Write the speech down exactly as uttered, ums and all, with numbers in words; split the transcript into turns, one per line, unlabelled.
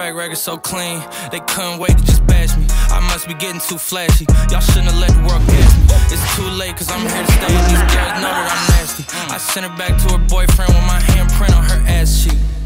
track record so clean, they couldn't wait to just bash me. I must be getting too flashy, y'all shouldn't have let the world catch me. It's too late cause I'm here to stay, these girls know that I'm nasty. I sent her back to her boyfriend with my handprint on her ass cheek.